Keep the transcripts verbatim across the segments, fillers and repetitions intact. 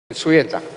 苏院长。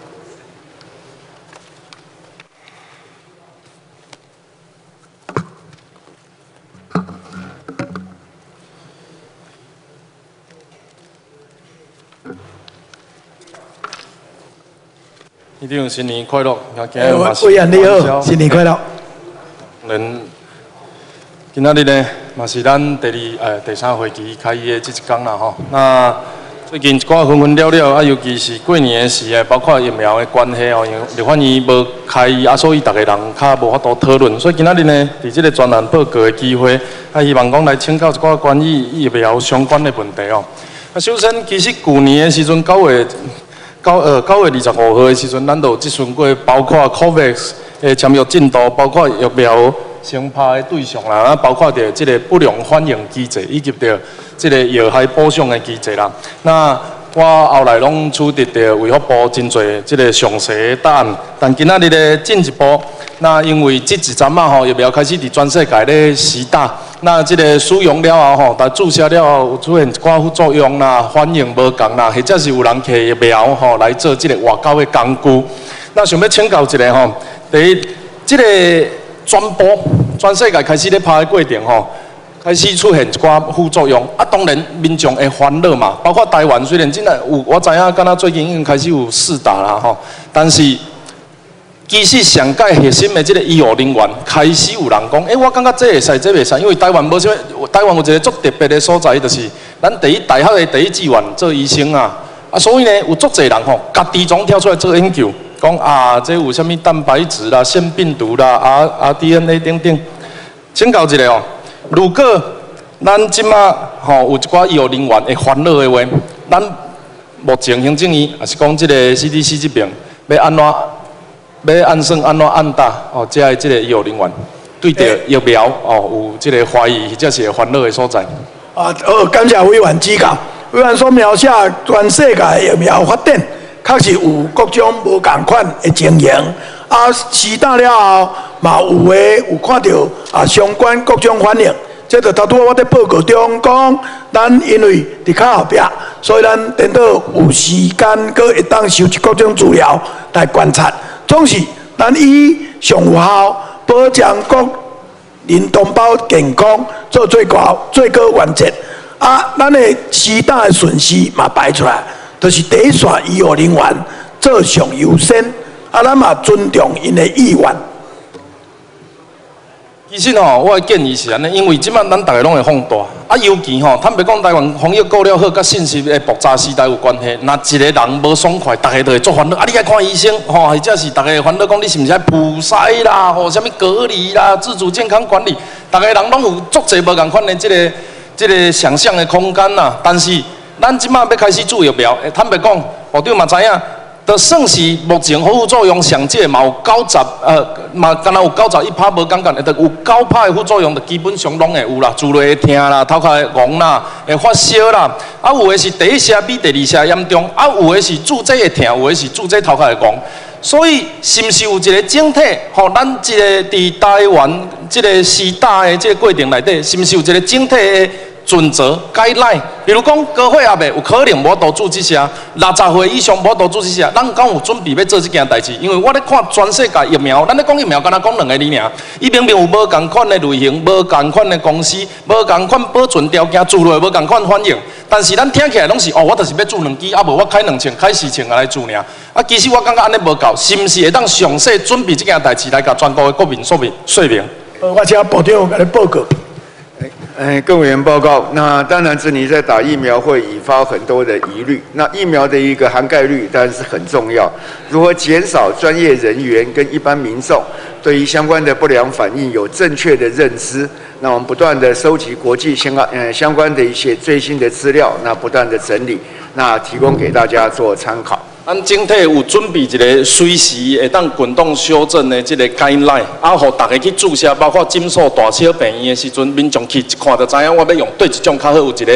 一定新年快乐！ 今日嘛是委员你好，新年快乐。 咱今仔日呢，嘛是咱第二呃第三会期开议的这一天啦吼。那最近一寡纷纷扰扰啊，尤其是过年的时诶，包括疫苗的关系哦，因为立法院无开议啊，所以大家人较无法度讨论。所以今仔日呢，伫这个专栏报告的机会，啊，希望讲来请教一寡关于疫苗相关的问题哦。啊，首先，其实去年的时阵九月。九呃九月二十五号的时阵，咱就有咨询过，包括 COVAX 的签约进度，包括疫苗先拍的对象啦，啊，包括着这个不良反应机制，以及着这个药害补偿的机制啦。那我后来拢取得着卫福部真侪这个详细的答案，但今仔日咧进一步，那因为这一阵啊吼疫苗开始伫全世界咧施打。那这个使用了后吼，但注射了后有出现一寡副作用啦，反应无共啦，或者是有人摕疫苗吼来做这个外交的工具。那想要请教一下吼，第一，这个传播全世界开始咧拍的过程吼，开始出现一寡副作用。啊，当然民众会烦恼嘛，包括台湾虽然真的有，我知影，敢若最近已经开始有试打啦吼，但是。其实上界核心的这个医护人员开始有人讲，诶、欸，我感觉这会使，这袂使，因为台湾无啥，台湾有一个足特别的所在，就是咱第一大学的第一志愿做医生啊，啊，所以呢，有足侪人吼，家己总跳出来做研究，讲啊，这有啥物蛋白质啦、腺病毒啦、R R D N A 等等。请教一下哦，如果咱即马吼有一寡医护人员会烦恼的话，咱目前行政院也是讲这个 C D C 这边要安怎？要安算安怎按打哦，这个这个医护人员对着疫苗哦有这个怀疑或者是烦恼的所在。 啊，呃，感谢委员指教。委员所描写全世界疫苗发展，确实有各种无同款的情形。啊，施打了后，嘛有诶有看到啊相关各种反应。这就头拄我伫报告中讲，咱因为伫较后壁，所以咱等到有时间，佮会当收集各种资料来观察。总是咱以上有效保障国民同胞健康做最高最高原则。啊，咱的施打的顺序嘛排出来，就是第一线医护人员做上优先。啊，咱嘛尊重因的意愿。 其实吼，我的建议是安尼，因为即摆咱大家拢会放大，啊，尤其吼，坦白讲，台湾防疫顾了好，甲信息的爆炸时代有关系。若一个人无爽快，大家都会做烦恼。啊，你爱看医生，吼，或者是大家会烦恼讲你是毋是爱普筛啦，吼，啥物隔离啦，自主健康管理，大家人拢有足侪无共款的即个即个想象的空间啦。但是咱即摆要开始注疫苗，坦白讲，部长嘛知影。就算是目前副作用上济嘛有九十呃嘛，敢若有九十一趴无感觉，会得有九趴的副作用，就基本上拢会有啦，住落会痛啦，头壳会戆啦，会发烧啦，啊有的是第一下比第二下严重，啊有的是住这会痛，有的是住这头壳会戆，所以是毋是有一个整体吼，咱这个伫台湾这个施打的这个过程内底，是毋是有一个整体的？准则、guideline， 比如讲高血压的有可能无多注这些，六十岁以上无多注这些，咱敢有准备要做这件代志？因为我咧看全世界疫苗，咱咧讲疫苗，敢若讲两个字尔，伊明明有无共款的类型、无共款的公司、无共款保存条件，做落无共款反应，但是咱听起来拢是哦，我就是要注两支，啊无我开两千、开四千来注尔。啊，其实我感觉安尼无够，是毋是会当详细准备这件代志来甲全国的国民说明说明？ 呃，我请部长甲你报告。 哎，各位委员报告。那当然，是你在打疫苗会引发很多的疑虑。那疫苗的一个涵盖率当然是很重要。如何减少专业人员跟一般民众对于相关的不良反应有正确的认知？那我们不断的收集国际相关呃相关的一些最新的资料，那不断的整理，那提供给大家做参考。 咱整体有准备一个随时会当滚动修正的这个 guideline， 啊，互大家去注射，包括诊所、大小病院的时阵，民众去一看就知影，我要用对一种较好，有一个正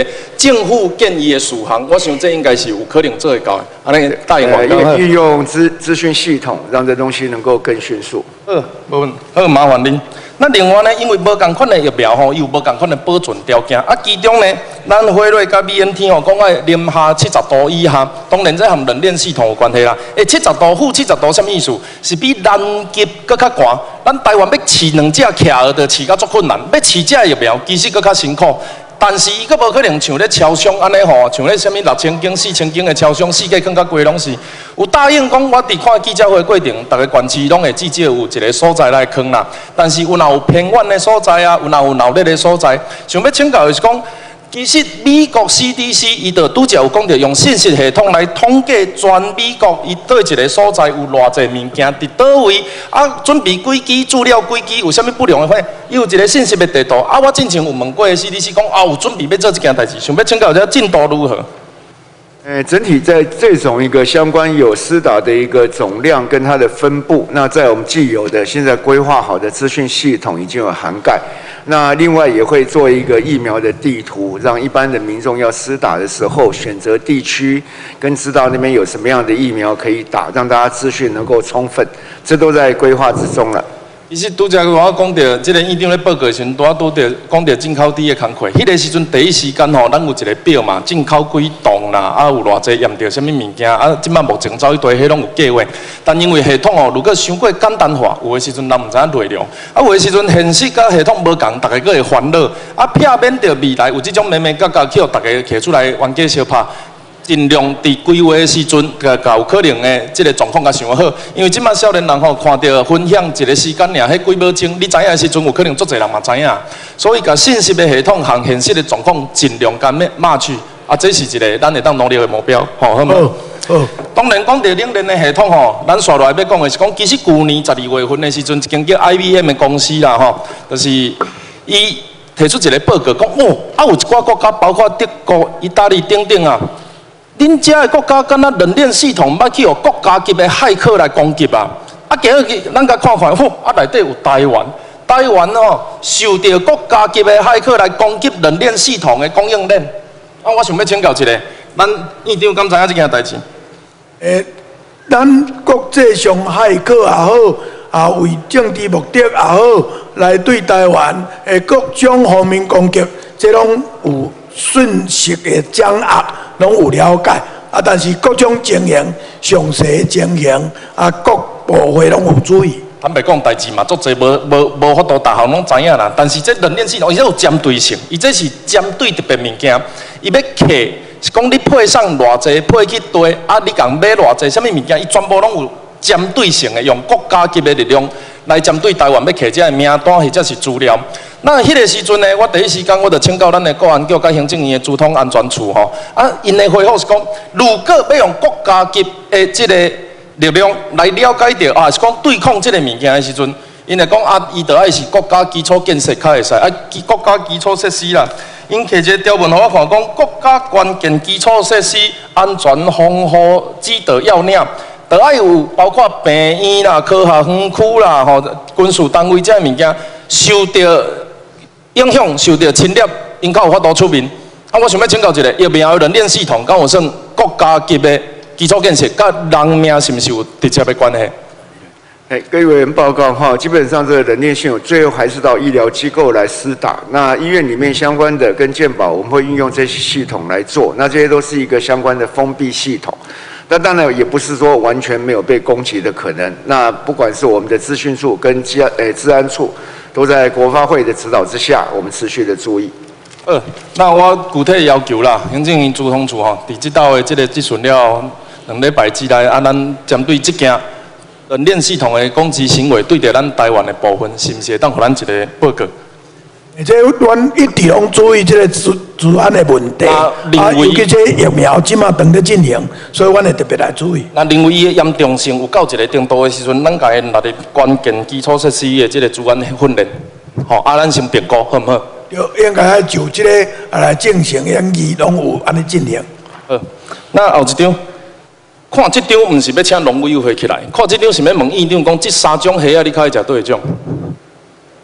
政府建议的事项，我想这应该是有可能做得到的。安尼答应我。 呃，运用资资讯系统，让这东西能够更迅速。 好，无问题，好麻烦您。那另外呢，因为无同款的疫苗吼，有无同款的保存条件。啊，其中呢，咱辉瑞甲 B N T 吼，讲爱零下七十度以下，当然这和冷链系统有关系啦。诶，七十度、负七十度什么意思？是比南极搁较寒。咱台湾要饲两只企鹅，就饲甲足困难；要饲这疫苗，其实搁较辛苦。但是伊阁无可能像咧超商安尼吼，像咧什么六千斤、四千斤的超商，世界更加贵拢是。有答应讲，我伫看记者会过程，逐个县市拢会至少有一个所在来坑啦。但是有若有偏远的所在啊，有若有闹热的所在，想要请教的是讲。其实美国 C D C 伊就拄则有讲着用信息系统来统计全美国伊对一个所在有偌济物件伫倒位，啊准备几支资料几支有啥物不良的话，伊有一个信息的地图。啊，我之前有问过 C D C 讲啊有准备要做这件代志，想要请教一下进度如何？ 呃，整体在这种一个相关有施打的一个总量跟它的分布，那在我们既有的现在规划好的资讯系统已经有涵盖。那另外也会做一个疫苗的地图，让一般的民众要施打的时候选择地区，跟知道那边有什么样的疫苗可以打，让大家资讯能够充分，这都在规划之中了。 其实拄则我讲到，即个院长咧报告时阵，拄啊拄着讲到进口低的工课。迄个时阵第一时间吼，咱有一个表嘛，进口几栋啦，啊有偌济验到什么物件，啊即摆目前走一堆，迄拢有计划。但因为系统吼，如果伤过简单化，有的时阵咱毋知影内容，啊有的时阵现实甲系统无共，大家佫会烦恼，啊避免着未来有即种咩咩角角去互大家摕出来冤家相拍。尽量伫规划的时阵，甲甲有可能的即个状况甲想好，因为即摆少年人吼看到分享一个时间尔，迄几秒钟，你知影的时阵，有可能足侪人嘛知影，所以甲信息的系统和现实的状况尽量甲咩抹去，啊，这是一个咱会当努力的目标，吼，好吗？好。当然讲到冷链的系统吼，咱刷落来要讲的是讲，其实去年十二月份的时阵，一间叫 I B M 的公司啦，吼，就是伊提出一个报告，讲哦，啊有一寡国家，包括德国、意大利等等啊。恁遮的国家敢若冷链系统捌去互国家级的骇客来攻击啊！啊，今日咱甲看看，吼，啊内底有台湾，台湾哦受到国家级的骇客来攻击冷链系统的供应链。啊，我想要请教一下，咱院长敢知影这件代志？ 诶，咱国际上骇客也好，啊为政治目的也好，来对台湾诶各种方面攻击，这拢有讯息的掌握。拢有了解，啊，但是各种情形、详细的情形，啊，各部会拢有注意。 坦白讲，代志嘛，足侪无无无法度，大项拢知影啦。但是这冷链系统，伊这有针对性，伊这是针对特别物件，伊要客是讲你配上偌济配去堆，啊，你共买偌济什么物件，伊全部拢有针对性的，用国家级的力量来针对台湾要客这个名单或者是资料。那迄个时阵呢，我第一时间我就请教咱的国安局甲行政院的资通安全处吼，啊，因的回复是讲，如果要用国家级的这个力量来了解到啊，是讲对抗这个物件的时阵，因会讲啊，伊就爱是国家基础建设较会使，啊，国家基础设施啦，因摕一个条文互我看，讲国家关键基础设施安全防护指导要领。就爱有包括病院啦、科学园区啦、吼军事单位这物件受到影响、受到侵略，因较有法度出面。啊，我想要请教一下，疫苗冷链系统敢有算国家级的基础建设，甲人命是毋是有直接的关系？ 哎，各位委员报告哈，基本上这个冷链系统最后还是到医疗机构来施打。那医院里面相关的跟健保，我们会运用这些系统来做。那这些都是一个相关的封闭系统。那当然也不是说完全没有被攻击的可能。那不管是我们的资讯处跟治诶治安处，都在国发会的指导之下，我们持续的注意。 呃，那我具体要求啦，行政院资通处吼，伫即道的即个咨询了两礼拜之内，啊，咱针对即件冷链系统的攻击行为，对着咱台湾的部分，是毋是会当互咱一个报告？ 而且阮一直拢注意这个治治安的问题，啊，尤其这疫苗即马正在进行，所以阮会特别来注意。 那认为伊的严重性有到一个程度的时阵，咱家纳入关键基础设施的这个治安训练，吼，啊，咱先评估好唔好？ 就应该就这个来进行演议，拢有安尼进行。 好，那后一张，看这张唔是要请农委会起来，看这张是要问院长讲，这三种虾啊，你较会食对种？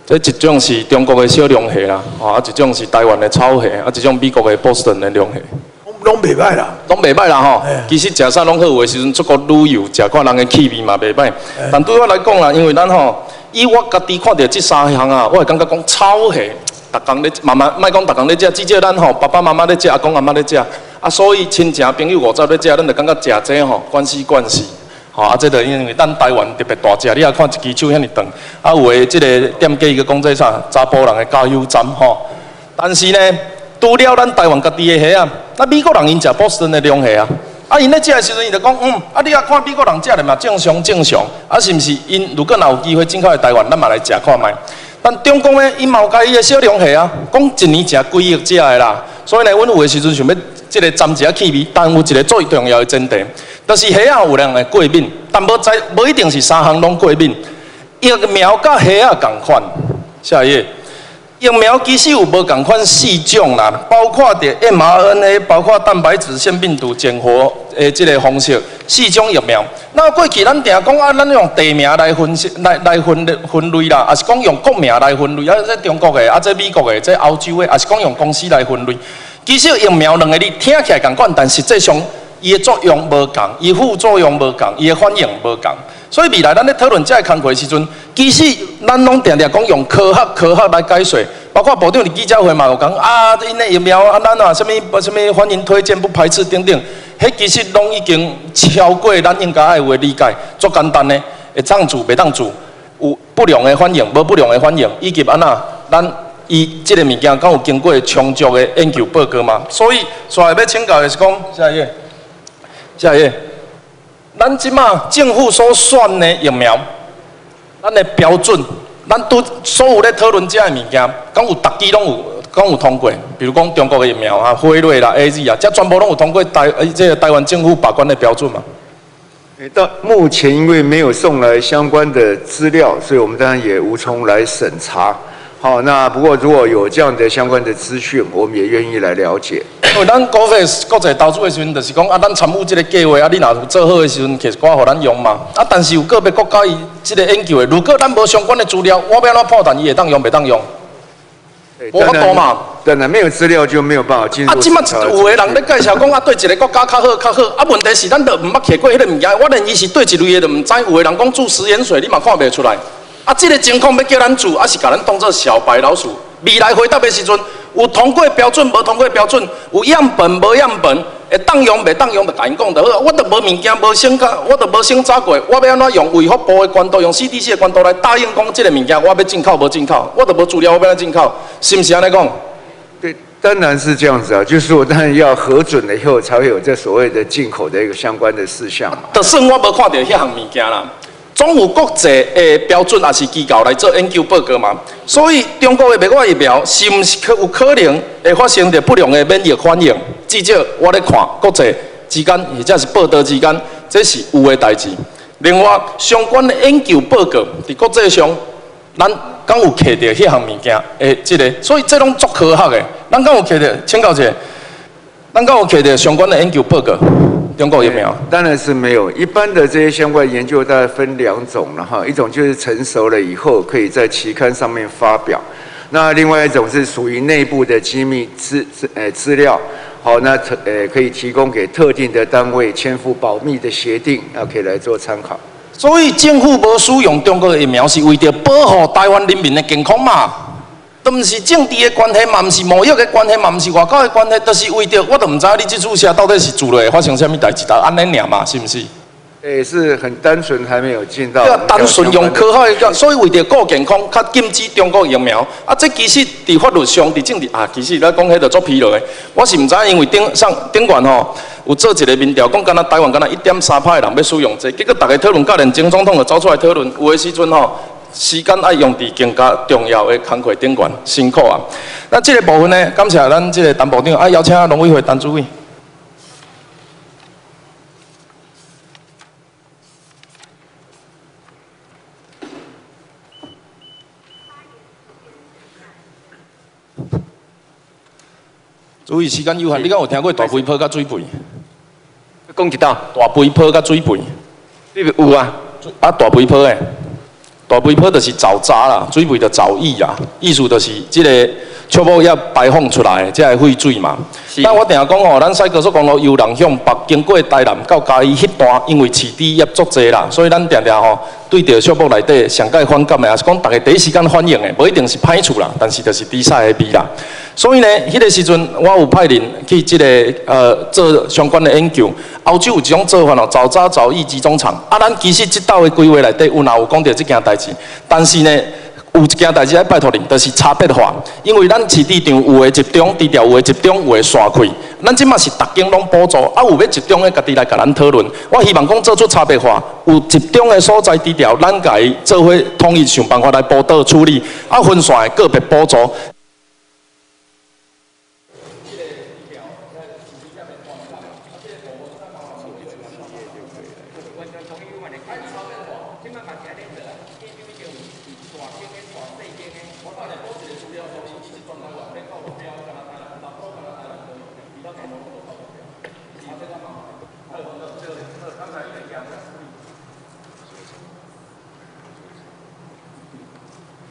这一种是中国的小龙虾啦，吼，啊一种是台湾的草虾，啊一种美国的波士顿的龙虾。 拢袂歹啦， 拢袂歹啦吼。其实食啥拢好，有的时阵出国旅游，食看人的气味嘛袂歹。但对我来讲啦，因为咱吼，以我家己看到这三项啊，我会感觉讲草虾，逐工咧，慢慢莫讲逐工咧食，至少咱吼爸爸妈妈咧食，阿公阿妈咧食，啊，所以亲情朋友五走咧食，咱就感觉食这吼关系关系。吼啊，这个因为咱台湾特别大只，你也看一支手遐尼长，啊有的这个店家伊个讲这啥查甫人的加油站吼，但是呢。 除了咱台湾家己的虾啊，那美国人因食波士顿的龙虾啊，啊因咧食的时阵，伊就讲，嗯，啊你啊看美国人食的嘛正常正常，啊是毋是？因如果若有机会进口来台湾，咱嘛来食看卖。但中共呢，因嘛有家己的小龙虾啊，讲一年食几亿只的啦，所以呢，阮有的时阵想要即个沾一下气味，但有一个最重要的前提，就是虾啊有人会过敏，但无在无一定是三项拢过敏，疫苗甲虾啊共款。下一页。 疫苗其实有无共款四种啦，包括着 M R N A， 包括蛋白质腺病毒减活诶，即个方式四种疫苗。那过去咱定讲啊，咱用地名来分析、来来分分类啦，也是讲用国名来分类，啊，这中国的，啊，这美国的，这欧洲的，也是讲用公司来分类。其实疫苗两个字听起来共款，但实际上伊的作用无共，伊副作用无共，伊的反应无共。 所以未来咱咧讨论这个工课时阵，其实咱拢定定讲用科学科学来解说，包括部长伫记者会嘛有讲啊，因的疫苗啊，咱啊，什么什么欢迎推荐不排斥等等，迄其实拢已经超过咱应该爱有的理解，足简单的，会当做袂当做，有不良的反应，无不良的反应，以及安那，咱伊即个物件敢有经过充足的研究报告嘛？所以，所以要请教的是讲，下一页，下一页。 咱即马政府所选的疫苗，咱的标准，咱都所有咧讨论这个物件，敢有逐支拢有，敢有通过？比如讲中国的疫苗啊，辉瑞啦、A Z 啊，这全部拢有通过台诶，这个台湾政府把关的标准嘛？ 到目前因为没有送来相关的资料，所以我们当然也无从来审查。 好，那不过如果有这样的相关的资讯，我们也愿意来了解。 因为咱国费国际投资的时阵，就是讲啊，咱参与这个计划啊，你若有做好的时阵，其实我互咱用嘛。啊，但是有个别国家伊这个研究的，如果咱无相关的资料，我要安怎判断伊会当用袂当用？无法度嘛。 当然没有资料就没有办法进入。 啊，即马有的人咧介绍讲啊，对一个国家较好较好，啊，问题是咱都毋捌摕过迄个物件，我连伊是对一类的都毋知。有的人讲注食盐水，你嘛看袂出来。 啊，这个情况要叫咱做，还是把咱当作小白老鼠？未来回答的时阵，有通过标准，无通过标准，有样本无样本，会当用袂当用，就甲因讲就好。我都无物件无先甲，我都无先查过，我要安怎用卫福部的管道，用 C D C 的管道来答应讲这个物件我要进口无进口，我都无资料，我要安怎进口，是不是安尼讲？ 对，当然是这样子啊，就是我当然要核准了以后，才会有这所谓的进口的一个相关的事项嘛。 就算我无看到迄项物件啦。 总有国际的标准，也是机构来做研究报告嘛。所以中国的灭活疫苗是毋是可有可能会发生着不良的免疫反应？至少我咧看国际之间，或者是报道之间，这是有的代志。另外，相关的研究报告伫国际上，咱敢有摕到迄项物件？诶，即个，所以这拢足科学的。咱敢有摕到？请教一下，咱敢有摕到相关的研究报告？ 中国疫苗当然是没有，一般的这些相关研究大概分两种了哈，一种就是成熟了以后可以在期刊上面发表，那另外一种是属于内部的机密资资呃资料，好，那呃可以提供给特定的单位签附保密的协定，那可以来做参考。 所以政府无使用中国的疫苗是为着保护台湾人民的健康嘛。 都毋是政治的关系，嘛毋是贸易的关系，嘛毋是外交的关系，都是为着我都毋知你这注射到底是做了会发生什么代志，就安尼尔嘛，是毋是？ 诶，是很单纯，还没有进到。 对啊，单纯用科学的，所以为着顾健康，较禁止中国疫苗。啊，这其实伫法律上，伫政治啊，其实咱讲迄个做疲劳的。我是毋知，因为顶上顶悬吼有做一个民调，讲敢若台湾敢若一点三趴的人要使用这，结果大家讨论，教连前总统就走出来讨论，有的时阵吼。 时间爱用伫更加重要的工课顶悬，辛苦啊！那这个部分呢，感谢咱这个陈部长，啊邀请农委会陈主委。注意时间有限，你敢有听过大肥泡甲水肥？ 讲一道， 大肥泡甲水肥， 你有啊？ 啊，大肥泡诶。 大尾泡就是沼渣啦，水尾的沼液啊，意思就是这个树木要排放出来，才会废水嘛。但我定下讲吼，咱西高速公路由南向北经过台南到嘉义迄段，因为市地业足济啦，所以咱定定吼对着树木内底上界反感的，也是讲大家第一时间反应的，无一定是歹处啦，但是就是猪屎的味啦。所以呢，迄、那个时阵我有派人去即、这个呃做相关的研究。欧洲有一种做法咯，沼渣沼液集中场。啊，咱其实即道的规划内底有哪有讲到即件代志，但是呢。有一件代志要拜托你，就是差别化，因为咱市地场有的集中低调，有的集中，有的散开。咱即马是逐间拢补助，啊有要集中的家己来甲咱讨论。我希望讲做出差别化，有集中的所在低调，咱家己做伙统一想办法来辅导处理，啊分散的个别补助。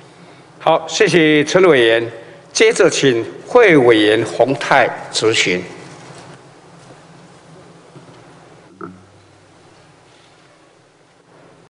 好，谢谢陈委员。接着请会委员洪泰质询。